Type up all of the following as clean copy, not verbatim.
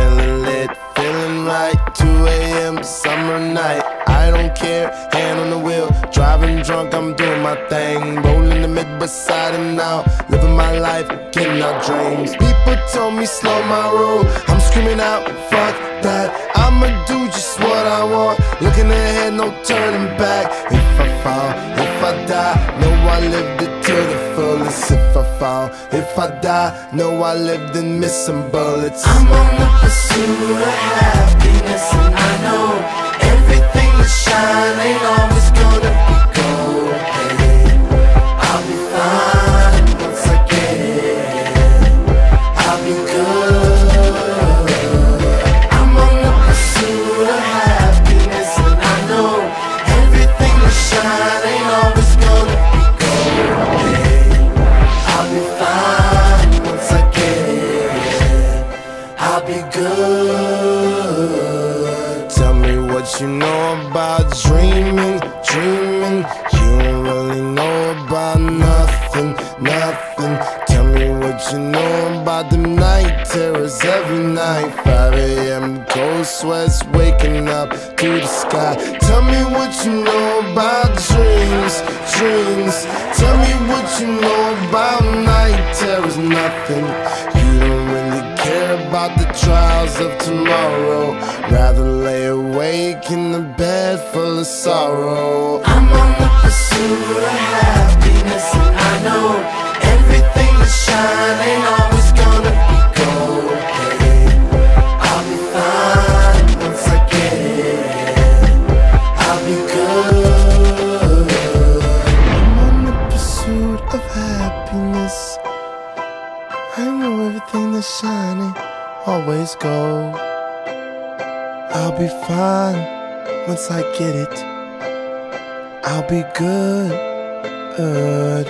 feeling lit, feeling right. 2 a.m. summer night. I don't care, hand on the wheel, driving drunk, I'm doing my thing. Rolling the mid beside and now, living my life, getting our dreams. People told me slow my roll, I'm screaming out, fuck that. I'ma do just what I want, looking ahead, no turning back. If I fall, if I die, know I lived it to the fullest. If I fall, if I die, know I lived and missed some bullets. I'm on the pursuit of happiness, and I know everything that shine ain't always gonna be gold. Hey, I'll be fine once I get it. I'll be good. I'm on the pursuit of happiness, and I know everything that shine ain't always gonna be gold. Hey, I'll be fine once I get it. I'll be good. Tell me what you know about dreaming, dreaming. You don't really know about nothing, nothing. Tell me what you know about them night terrors every night. 5 a.m. cold sweats waking up to the sky. Tell me what you know about dreams, dreams. Tell me what you know about night terrors, nothing. You don't really care about the trials of tomorrow, rather lay awake in the bed full of sorrow. I'm on the pursuit of happiness, and I know everything that shine ain't always gonna be gold. Hey, I'll be fine once I get it. I'll be good. I'm on the pursuit of happiness. I know everything that's shining always gold. I'll be fine once I get it. I'll be good.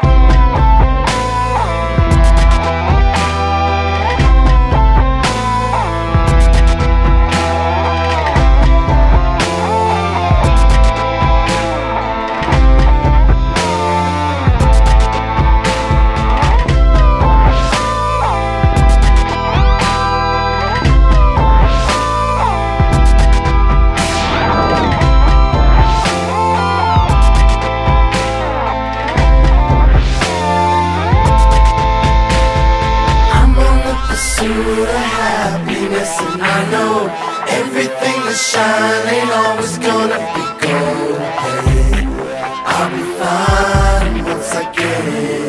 Pursuit of happiness, and I know everything that shine ain't always gonna be gold. Hey, I'll be fine once I get it.